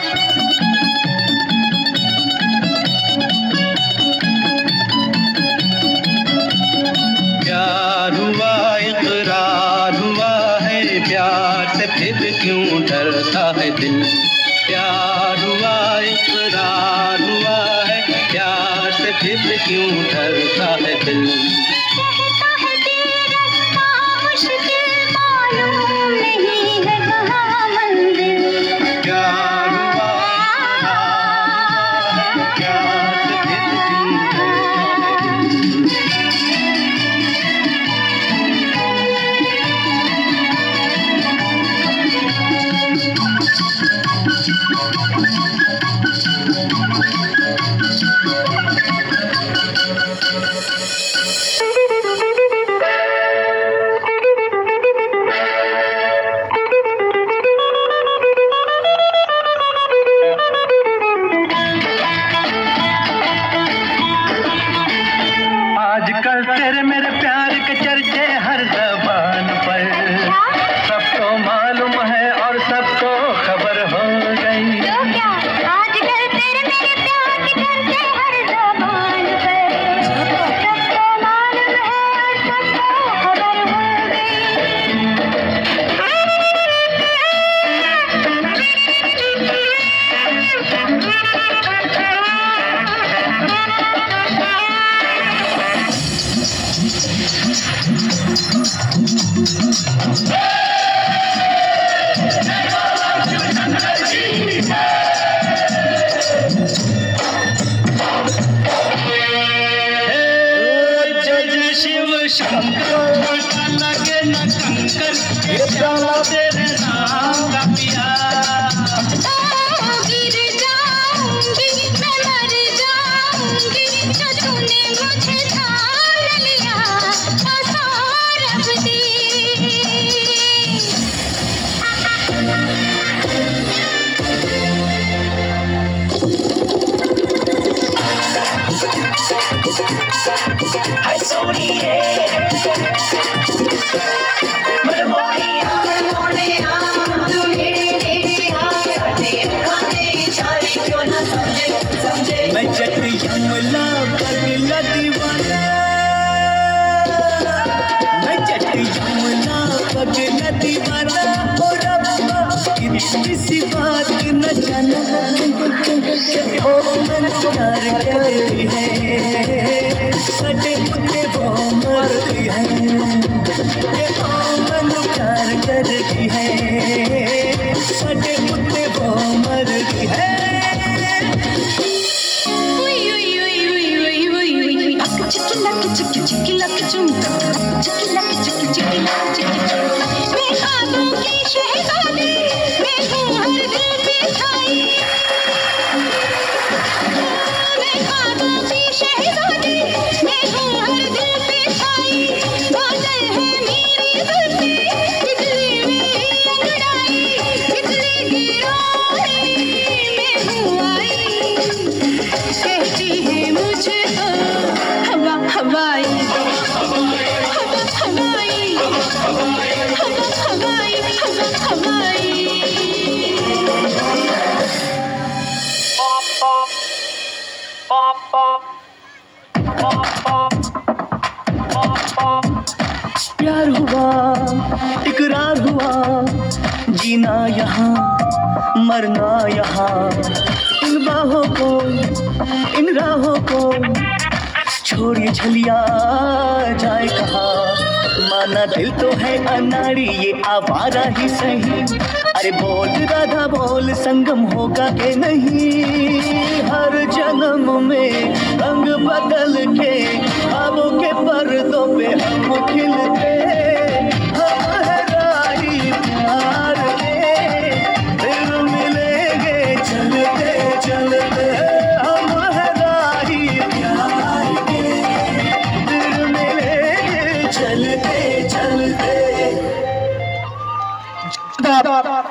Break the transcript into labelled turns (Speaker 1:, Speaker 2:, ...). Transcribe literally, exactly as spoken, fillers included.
Speaker 1: प्यार हुआ इकरार हुआ है, प्यार से फिर क्यों डरता है दिल। प्यार हुआ इकरार हुआ है, प्यार से फिर क्यों डरता है दिल।
Speaker 2: कहता है दिल रास्ता मुश्किल, मालूम नहीं है कहाँ मंजिल।
Speaker 1: प्यार हुआ इकरार हुआ है, प्यार से फिर क्यों डरता है दिल। आजकल तेरे मेरे प्यार के चर्चे हर ज़बान पर, सबको मालूम है और सबको खबर हो गई।
Speaker 2: तो क्या आजकल तेरे मेरे प्यार के चर्चे हर ज़बान पर, सबको मालूम है और सबको खबर हो
Speaker 1: शिव शंकर लगे न कंकर, तेरे नाम का पिया।
Speaker 2: गिर जाऊंगी मैं मर जाऊंगी, जो तूने मुझे ठान लिया सौरभ दी।
Speaker 3: हाय सोनिए मनमोहनिया मनमोहनिया तू मेरे आते खाने चाहे क्यों ना समझे समझे।
Speaker 1: मैं जट यमला पगला दीवाना, मैं जट यमला पगला दीवाना। ओ रब्बा किसी बात न जाना, ओ मन प्यार करती है, सटे कुत्ते वो मरती है। ओ मन प्यार करती है, सटे कुत्ते वो मरती है।
Speaker 2: चिकिला चिकी चिकिला चुम चिकिला चिकी चिकिला चिकी चुम। मैं ख्वाबों की शहजादी, मैं हूँ हर दिल पे छाई। मैं ख्वाबों की शहजादी, मैं हूँ हर दिल पे छाई। बादल है मेरी जुल्फे, बिजली मेरी अंगड़ाई, बिजली गिराई मैं हूँ आई। कहती है मुझे हवा हवाई हवा हवाई हवा हवाई हवा हवाई।
Speaker 1: प्यार हुआ इकरार हुआ, जीना यहाँ मरना यहाँ। इन बाहों को इन राहों को छोड़िए छलिया जाए कहाँ। माना दिल तो है अनाड़ी, ये आवारा ही सही। अरे बोल राधा बोल, संगम होगा के नहीं। हर जन्म में रंग बदल के ख्वाबों के पर्दों पे हम खिलते। हम है राही प्यार के, फिर मिलेंगे चलते चलते। हम है राही प्यार के, फिर मिलेंगे चलते चलते।